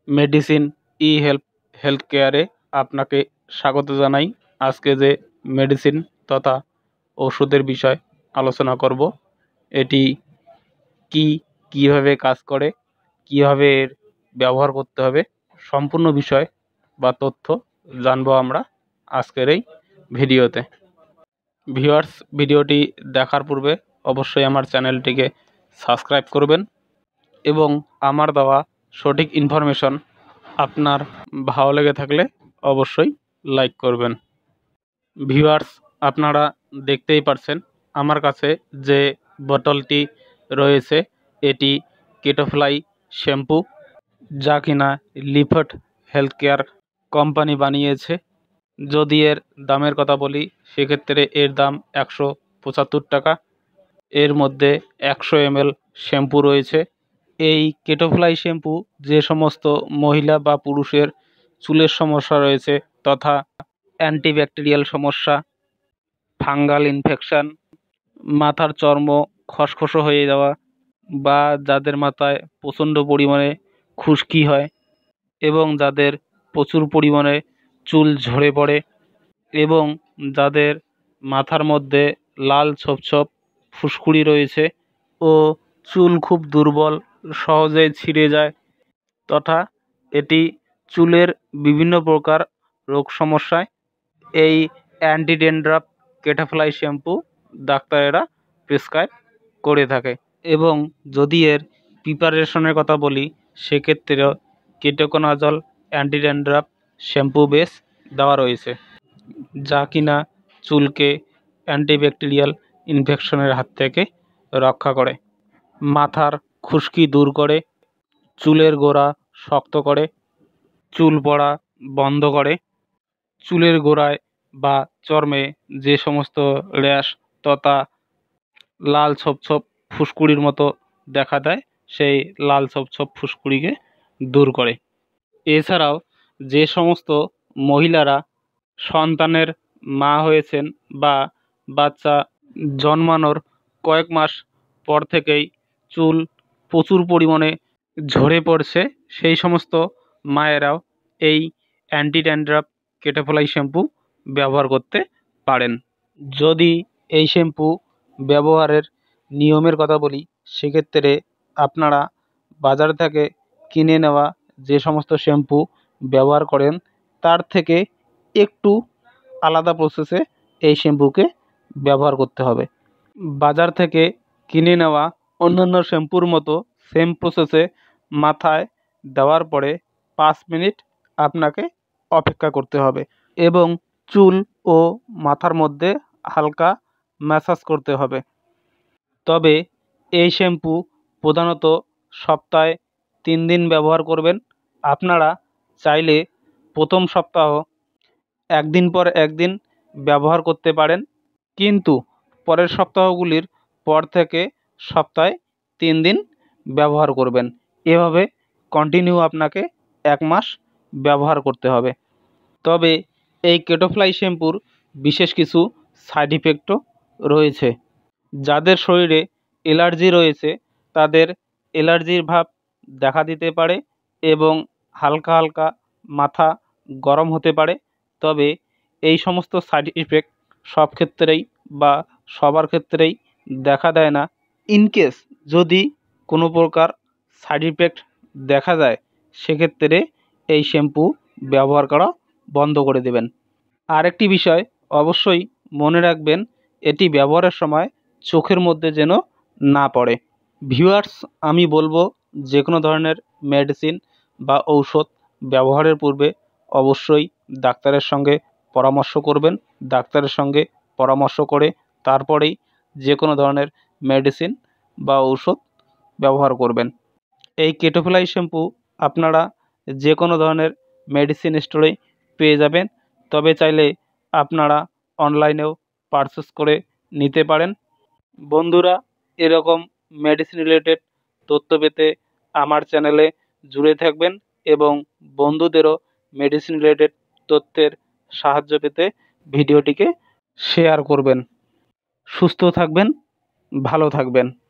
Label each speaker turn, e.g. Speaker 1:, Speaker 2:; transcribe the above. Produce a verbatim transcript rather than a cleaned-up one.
Speaker 1: Medicine ই help health কেয়ারে আপনাকে স্বাগত জানাই। আজকে যে মেডিসিন তথা ওষুধের বিষয় আলোচনা করব, এটি কি কিভাবে কাজ করে, কিভাবে এর ব্যবহার করতে হবে, সম্পূর্ণ বিষয় বা তথ্য জানবো আমরা আজকের এই ভিডিওতে। ভিউয়ার্স, ভিডিওটি দেখার পূর্বে অবশ্যই আমার চ্যানেলটিকে সাবস্ক্রাইব করবেন এবং আমার দেওয়া সঠিক ইনফরমেশন আপনার ভালো লেগে থাকলে অবশ্যই লাইক করবেন। ভিউয়ার্স, আপনারা দেখতেই পারছেন আমার কাছে যে বোতলটি রয়েছে, এটি কেটোফ্লাই শ্যাম্পু, যা কিনা লিফট হেলথ কেয়ার কোম্পানি বানিয়েছে। যদি এর দামের কথা বলি, সেক্ষেত্রে এর দাম একশো পঁচাত্তর টাকা। এর মধ্যে একশো এমএল শ্যাম্পু রয়েছে। এই কেটোফ্লাই শ্যাম্পু যে সমস্ত মহিলা বা পুরুষের চুলের সমস্যা রয়েছে তথা অ্যান্টিব্যাকটেরিয়াল সমস্যা, ফাঙ্গাল ইনফেকশান, মাথার চর্ম খসখসে হয়ে যাওয়া, বা যাদের মাথায় প্রচণ্ড পরিমাণে খুশকি হয় এবং যাদের প্রচুর পরিমাণে চুল ঝরে পড়ে এবং যাদের মাথার মধ্যে লাল ছোপ ছোপ ফুসকুড়ি রয়েছে ও চুল খুব দুর্বল, সহজেই ছিঁড়ে যায়, তথা এটি চুলের বিভিন্ন প্রকার রোগ সমস্যায় এই অ্যান্টি ড্যান্ড্রাফ কেটোফ্লাই শ্যাম্পু ডাক্তারেরা প্রেসক্রাইব করে থাকে। এবং যদি এর প্রিপারেশনের কথা বলি, সেক্ষেত্রেও ketoconazole anti dandruff shampoo base দেওয়া রয়েছে, যা কিনা চুলকে অ্যান্টিব্যাকটেরিয়াল ইনফেকশনের হাত থেকে রক্ষা করে, মাথার খুশকি দূর করে, চুলের গোড়া শক্ত করে, চুল পড়া বন্ধ করে, চুলের গোড়ায় বা চর্মে যে সমস্ত র্যাশ তথা লাল ছোপ ছোপ ফুসকুড়ির মতো দেখা দেয়, সেই লাল ছোপ ছোপ ফুসকুড়িকে দূর করে। এছাড়াও যে সমস্ত মহিলারা সন্তানের মা হয়েছেন বা বাচ্চা জন্মানোর কয়েক মাস পর থেকেই চুল প্রচুর পরিমাণে ঝরে পড়ছে, সেই সমস্ত মায়েরাও এই অ্যান্টি ড্যান্ড্রাফ কেটোফ্লাই শ্যাম্পু ব্যবহার করতে পারেন। যদি এই শ্যাম্পু ব্যবহারের নিয়মের কথা বলি, সেক্ষেত্রে আপনারা বাজার থেকে কিনে নেওয়া যে সমস্ত শ্যাম্পু ব্যবহার করেন তার থেকে একটু আলাদা প্রসেসে এই শ্যাম্পুকে ব্যবহার করতে হবে। বাজার থেকে কিনে নেওয়া অন্যান্য শ্যাম্পুর মতো সেম প্রসেসে মাথায় দেওয়ার পরে পাঁচ মিনিট আপনাকে অপেক্ষা করতে হবে এবং চুল ও মাথার মধ্যে হালকা ম্যাসাজ করতে হবে। তবে এই শ্যাম্পু প্রধানত সপ্তাহে তিন দিন ব্যবহার করবেন। আপনারা চাইলে প্রথম সপ্তাহ একদিন পর একদিন ব্যবহার করতে পারেন, কিন্তু পরের সপ্তাহগুলির পর থেকে সপ্তাহে তিন দিন ব্যবহার করবেন। এভাবে কন্টিনিউ আপনাকে এক মাস ব্যবহার করতে হবে। তবে এই কেটোফ্লাই শ্যাম্পুর বিশেষ কিছু সাইড ইফেক্টও রয়েছে। যাদের শরীরে অ্যালার্জি রয়েছে তাদের অ্যালার্জির ভাব দেখা দিতে পারে এবং হালকা হালকা মাথা গরম হতে পারে। তবে এই সমস্ত সাইড ইফেক্ট সব ক্ষেত্রেই বা সবার ক্ষেত্রেই দেখা দেয় না। ইনকেস যদি কোনো প্রকার সাইড ইফেক্ট দেখা যায়, সেক্ষেত্রে এই শ্যাম্পু ব্যবহার করা বন্ধ করে দেবেন। আরেকটি বিষয় অবশ্যই মনে রাখবেন, এটি ব্যবহারের সময় চোখের মধ্যে যেন না পড়ে। ভিউয়ার্স, আমি বলবো যে কোনো ধরনের মেডিসিন বা ঔষধ ব্যবহারের পূর্বে অবশ্যই ডাক্তারের সঙ্গে পরামর্শ করবেন। ডাক্তারের সঙ্গে পরামর্শ করে তারপরেই যে কোনো ধরনের মেডিসিন বা ঔষধ ব্যবহার করবেন। এই কেটোফ্লাই শ্যাম্পু আপনারা যে কোনো ধরনের মেডিসিন স্টোরেই পেয়ে যাবেন, তবে চাইলে আপনারা অনলাইনেও পারচেস করে নিতে পারেন। বন্ধুরা, এরকম মেডিসিন রিলেটেড তথ্য পেতে আমার চ্যানেলে জুড়ে থাকবেন এবং বন্ধুদেরও মেডিসিন রিলেটেড তথ্যের সাহায্য পেতে ভিডিওটিকে শেয়ার করবেন। সুস্থ থাকবেন, ভালো থাকবেন।